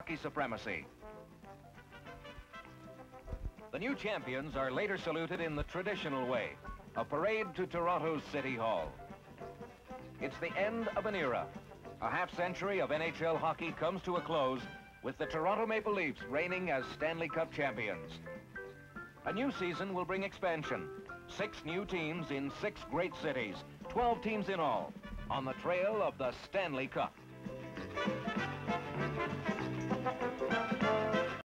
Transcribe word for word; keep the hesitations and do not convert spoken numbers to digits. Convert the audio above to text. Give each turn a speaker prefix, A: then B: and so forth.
A: hockey supremacy. The new champions are later saluted in the traditional way, a parade to Toronto's City Hall. It's the end of an era. A half-century of N H L hockey comes to a close with the Toronto Maple Leafs reigning as Stanley Cup champions. A new season will bring expansion. Six new teams in six great cities, twelve teams in all, on the trail of the Stanley Cup.